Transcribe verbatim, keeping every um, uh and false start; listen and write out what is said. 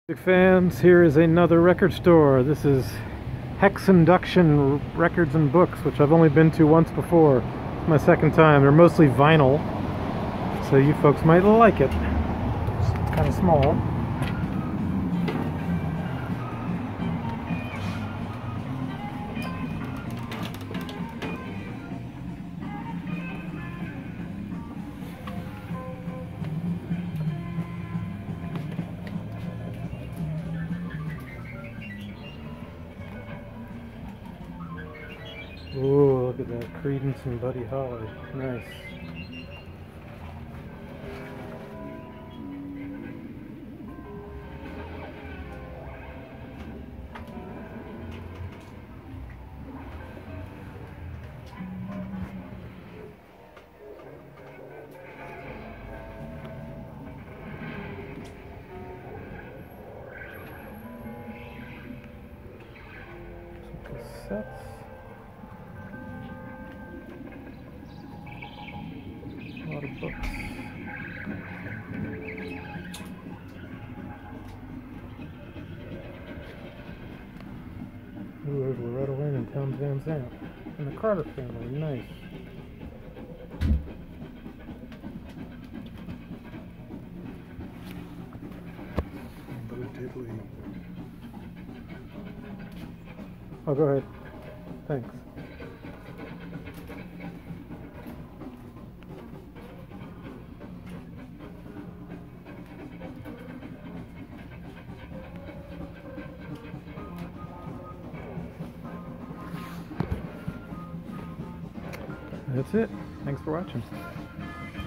Music fans, here is another record store. This is Hex Induction Records and Books, which I've only been to once before. It's my second time. They're mostly vinyl, so you folks might like it. It's kind of small. Ooh, look at that. Creedence and Buddy Holly. Nice. Some cassettes. A lot of books. Ooh, there's Loretta Lynn and Townes Van Zandt. And the Carter family, nice. Bo Diddley. Oh, go ahead. Thanks. That's it. Thanks for watching.